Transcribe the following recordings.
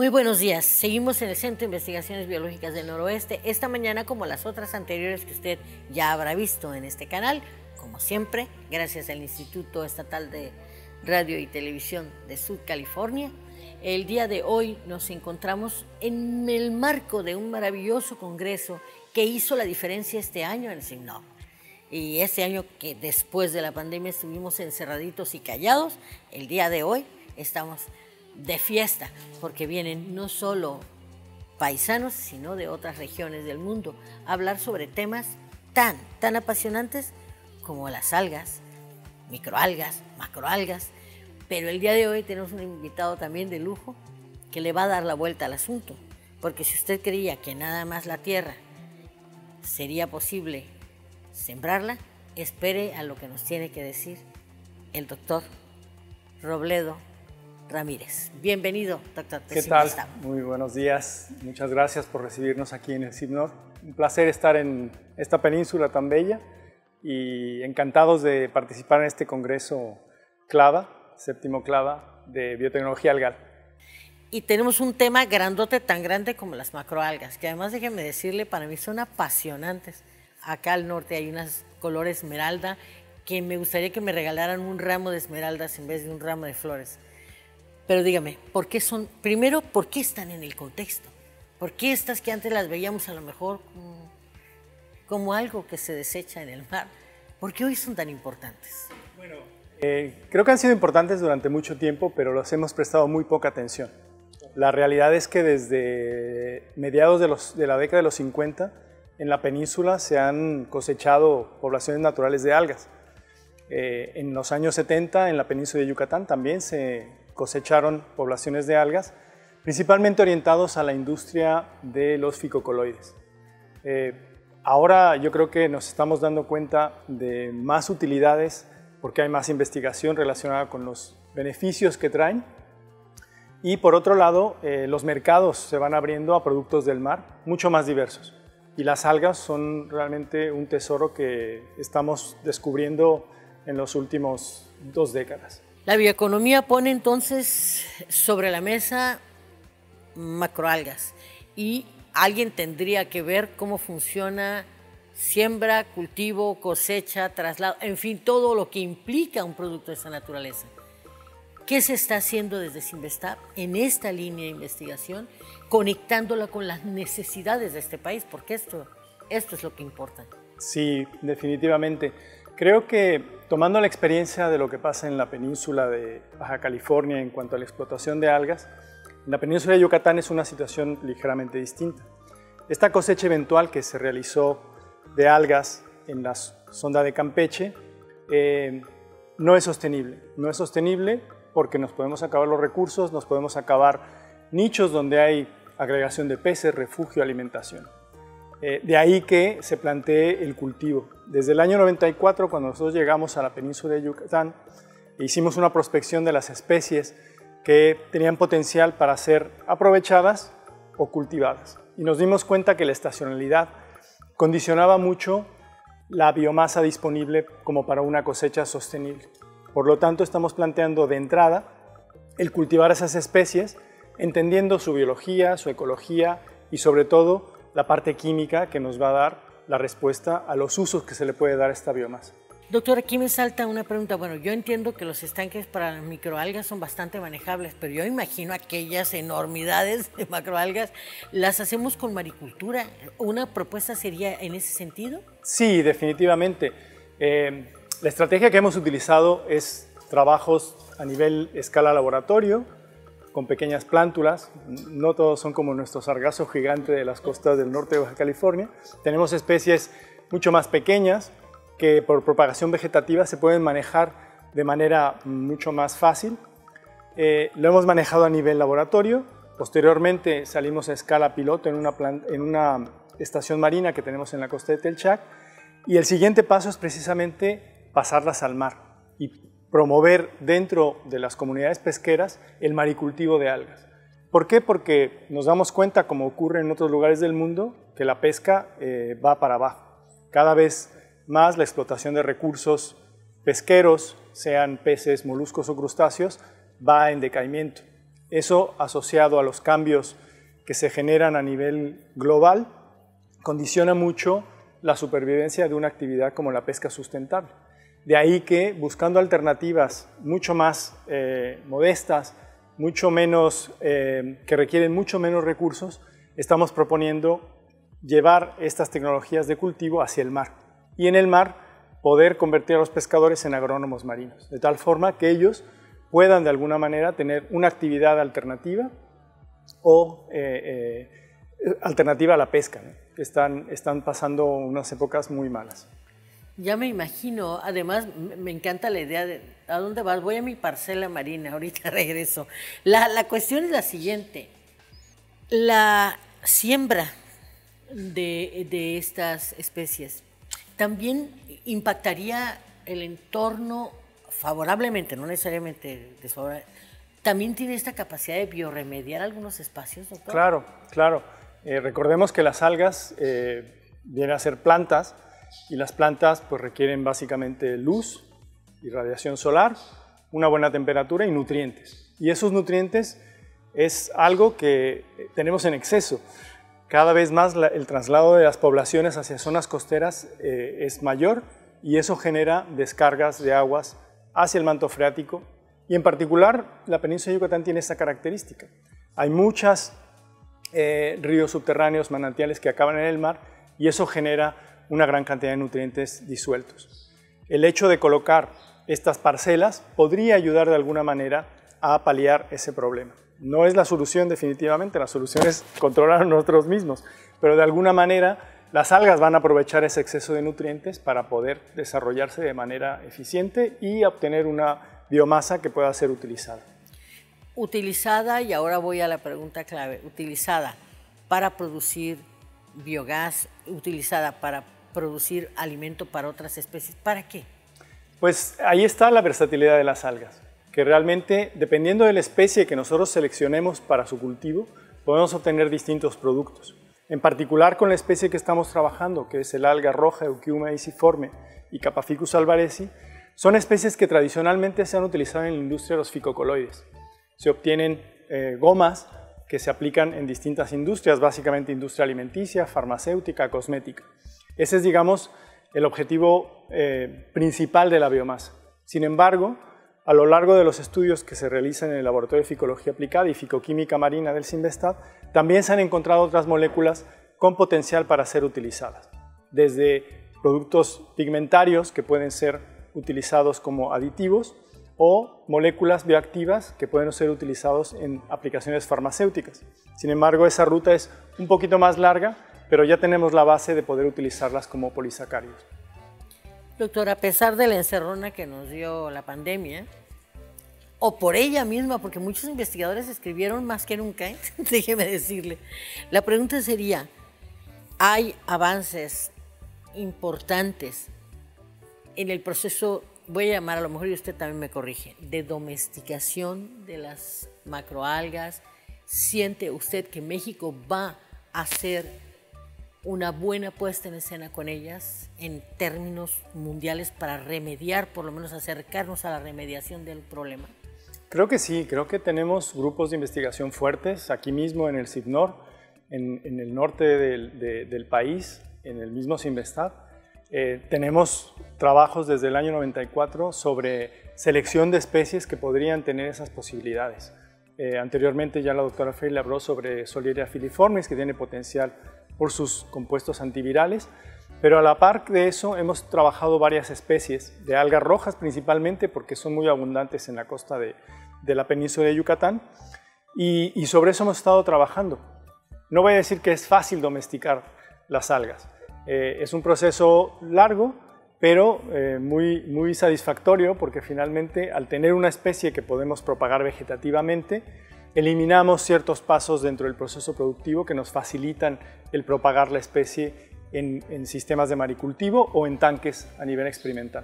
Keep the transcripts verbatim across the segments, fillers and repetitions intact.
buenos días. Seguimos en el Centro de Investigaciones Biológicas del Noroeste. Esta mañana, como las otras anteriores que usted ya habrá visto en este canal, como siempre, gracias al Instituto Estatal de Radio y Televisión de Sur California, el día de hoy nos encontramos en el marco de un maravilloso congreso que hizo la diferencia este año en el CIMNOC. Y este año que después de la pandemia estuvimos encerraditos y callados, el día de hoy estamos de fiesta, porque vienen no solo paisanos, sino de otras regiones del mundo a hablar sobre temas tan, tan apasionantes como las algas, microalgas, macroalgas. Pero el día de hoy tenemos un invitado también de lujo que le va a dar la vuelta al asunto, porque si usted creía que nada más la tierra sería posible sembrarla, espere a lo que nos tiene que decir el doctor Robledo Ramírez. Bienvenido, doctor. ¿Qué tal? Muy buenos días. Muchas gracias por recibirnos aquí en el CIMNOC. Un placer estar en esta península tan bella y encantados de participar en este congreso CLAVA, séptimo CLAVA de biotecnología algal. Y tenemos un tema grandote, tan grande como las macroalgas, que además déjeme decirle, para mí son apasionantes. Acá al norte hay unas color esmeralda que me gustaría que me regalaran un ramo de esmeraldas en vez de un ramo de flores. Pero dígame, ¿por qué son, primero, por qué están en el contexto? ¿Por qué estas que antes las veíamos a lo mejor como, como algo que se desecha en el mar? ¿Por qué hoy son tan importantes? Bueno, eh, creo que han sido importantes durante mucho tiempo, pero los hemos prestado muy poca atención. La realidad es que desde mediados de, los, de la década de los cincuenta, en la península se han cosechado poblaciones naturales de algas. Eh, en los años setenta, en la península de Yucatán, también se cosecharon poblaciones de algas, principalmente orientados a la industria de los ficocoloides. Eh, ahora yo creo que nos estamos dando cuenta de más utilidades porque hay más investigación relacionada con los beneficios que traen, y por otro lado eh, los mercados se van abriendo a productos del mar mucho más diversos, y las algas son realmente un tesoro que estamos descubriendo en los últimos dos décadas. La bioeconomía pone entonces sobre la mesa macroalgas, y alguien tendría que ver cómo funciona siembra, cultivo, cosecha, traslado, en fin, todo lo que implica un producto de esta naturaleza. ¿Qué se está haciendo desde Cinvestav en esta línea de investigación, conectándola con las necesidades de este país? Porque esto, esto es lo que importa. Sí, definitivamente. Creo que tomando la experiencia de lo que pasa en la península de Baja California en cuanto a la explotación de algas, en la península de Yucatán es una situación ligeramente distinta. Esta cosecha eventual que se realizó de algas en la sonda de Campeche eh, no es sostenible. No es sostenible porque nos podemos acabar los recursos, nos podemos acabar nichos donde hay agregación de peces, refugio, alimentación. Eh, de ahí que se plantee el cultivo. Desde el año noventa y cuatro, cuando nosotros llegamos a la península de Yucatán, hicimos una prospección de las especies que tenían potencial para ser aprovechadas o cultivadas. Y nos dimos cuenta que la estacionalidad condicionaba mucho la biomasa disponible como para una cosecha sostenible. Por lo tanto, estamos planteando de entrada el cultivar esas especies, entendiendo su biología, su ecología y sobre todo la parte química que nos va a dar la respuesta a los usos que se le puede dar a esta biomasa. Doctor, aquí me salta una pregunta. Bueno, yo entiendo que los estanques para las microalgas son bastante manejables, pero yo imagino aquellas enormidades de macroalgas, ¿las hacemos con maricultura? ¿Una propuesta sería en ese sentido? Sí, definitivamente. Eh, la estrategia que hemos utilizado es trabajos a nivel escala laboratorio, con pequeñas plántulas. No todos son como nuestro sargazo gigante de las costas del norte de Baja California. Tenemos especies mucho más pequeñas que por propagación vegetativa se pueden manejar de manera mucho más fácil. Eh, lo hemos manejado a nivel laboratorio. Posteriormente salimos a escala piloto en una, en una estación marina que tenemos en la costa de Telchac. Y el siguiente paso es precisamente pasarlas al mar y promover dentro de las comunidades pesqueras el maricultivo de algas. ¿Por qué? Porque nos damos cuenta, como ocurre en otros lugares del mundo, que la pesca eh, va para abajo. Cada vez más la explotación de recursos pesqueros, sean peces, moluscos o crustáceos, va en decaimiento. Eso, asociado a los cambios que se generan a nivel global, condiciona mucho la supervivencia de una actividad como la pesca sustentable. De ahí que, buscando alternativas mucho más eh, modestas, mucho menos, eh, que requieren mucho menos recursos, estamos proponiendo llevar estas tecnologías de cultivo hacia el mar. Y en el mar poder convertir a los pescadores en agrónomos marinos, de tal forma que ellos puedan de alguna manera tener una actividad alternativa o eh, eh, alternativa a la pesca, ¿no? Están, están pasando unas épocas muy malas. Ya me imagino, además me encanta la idea de ¿a dónde vas? Voy a mi parcela marina, ahorita regreso. La, la cuestión es la siguiente, la siembra de, de estas especies también impactaría el entorno favorablemente, no necesariamente desfavorablemente. ¿También tiene esta capacidad de biorremediar algunos espacios, doctor? Claro, claro. Eh, recordemos que las algas eh, vienen a ser plantas y las plantas pues, requieren básicamente luz y radiación solar, una buena temperatura y nutrientes. Y esos nutrientes es algo que tenemos en exceso. Cada vez más la, el traslado de las poblaciones hacia zonas costeras eh, es mayor y eso genera descargas de aguas hacia el manto freático y en particular la península de Yucatán tiene esta característica. Hay muchos eh, ríos subterráneos, manantiales que acaban en el mar y eso genera una gran cantidad de nutrientes disueltos. El hecho de colocar estas parcelas podría ayudar de alguna manera a paliar ese problema. No es la solución definitivamente, la solución es controlar nosotros mismos, pero de alguna manera las algas van a aprovechar ese exceso de nutrientes para poder desarrollarse de manera eficiente y obtener una biomasa que pueda ser utilizada. Utilizada, y ahora voy a la pregunta clave, utilizada para producir biogás, utilizada para producir alimento para otras especies, ¿para qué? Pues ahí está la versatilidad de las algas, que realmente, dependiendo de la especie que nosotros seleccionemos para su cultivo, podemos obtener distintos productos. En particular con la especie que estamos trabajando, que es el alga roja Eucheuma iciforme y Capaficus alvarezi, son especies que tradicionalmente se han utilizado en la industria de los ficocoloides. Se obtienen eh, gomas que se aplican en distintas industrias, básicamente industria alimenticia, farmacéutica, cosmética. Ese es, digamos, el objetivo eh, principal de la biomasa. Sin embargo, a lo largo de los estudios que se realizan en el Laboratorio de Ficología Aplicada y Ficoquímica Marina del CINVESTAB, también se han encontrado otras moléculas con potencial para ser utilizadas, desde productos pigmentarios que pueden ser utilizados como aditivos o moléculas bioactivas que pueden ser utilizados en aplicaciones farmacéuticas. Sin embargo, esa ruta es un poquito más larga, pero ya tenemos la base de poder utilizarlas como polisacáridos. Doctor, a pesar de la encerrona que nos dio la pandemia, o por ella misma, porque muchos investigadores escribieron más que nunca, ¿eh? Déjeme decirle, la pregunta sería, ¿hay avances importantes en el proceso, voy a llamar, a lo mejor y usted también me corrige, de domesticación de las macroalgas? ¿Siente usted que México va a hacer una buena puesta en escena con ellas en términos mundiales para remediar, por lo menos acercarnos a la remediación del problema? Creo que sí, creo que tenemos grupos de investigación fuertes aquí mismo en el CIBNOR, en, en el norte del, de, del país, en el mismo CINVESTAB. Eh, tenemos trabajos desde el año noventa y cuatro sobre selección de especies que podrían tener esas posibilidades. Eh, anteriormente ya la doctora Frey le habló sobre Soliera filiformis, que tiene potencial por sus compuestos antivirales, pero a la par de eso hemos trabajado varias especies de algas rojas principalmente porque son muy abundantes en la costa de, de la península de Yucatán y, y sobre eso hemos estado trabajando. No voy a decir que es fácil domesticar las algas, eh, es un proceso largo, pero eh, muy, muy satisfactorio porque finalmente al tener una especie que podemos propagar vegetativamente, eliminamos ciertos pasos dentro del proceso productivo que nos facilitan el propagar la especie en, en sistemas de maricultivo o en tanques a nivel experimental.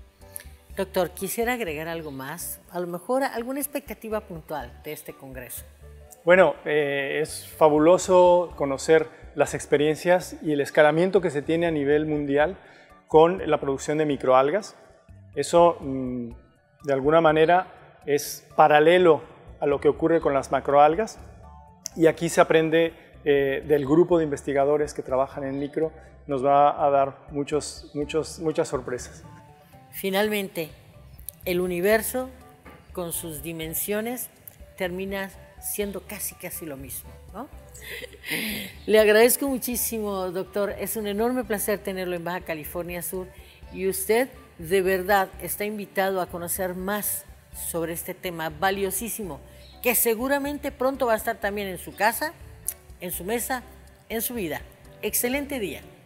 Doctor, quisiera agregar algo más, a lo mejor alguna expectativa puntual de este congreso. Bueno, eh, es fabuloso conocer las experiencias y el escalamiento que se tiene a nivel mundial con la producción de microalgas. Eso, mmm, de alguna manera, es paralelo a lo que ocurre con las macroalgas, y aquí se aprende eh, del grupo de investigadores que trabajan en micro, nos va a dar muchos, muchos, muchas sorpresas. Finalmente, el universo con sus dimensiones termina siendo casi casi lo mismo, ¿no? Le agradezco muchísimo, doctor. Es un enorme placer tenerlo en Baja California Sur, y usted de verdad está invitado a conocer más sobre este tema valiosísimo, que seguramente pronto va a estar también en su casa, en su mesa, en su vida. Excelente día.